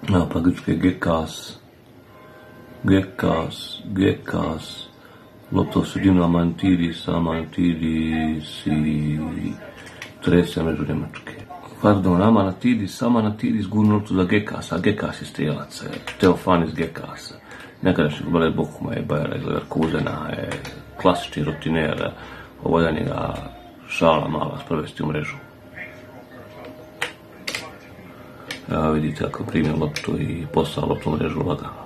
Evo pa grčke Gekas, loptos sredinu Amantidis i trese među Njemačke. Pardon, Amanatidis gurnu loptu za Gekasa, a Gekas je strijelac, Teofanis Gekas. Nekadašnji Balet Bochuma je Bayera iz Leverkusena, klasični rutiner, ovo je njega šala mala sprovesti u mrežu. Evo vidite kako primio loptu i poslao loptu u mrežu lagano.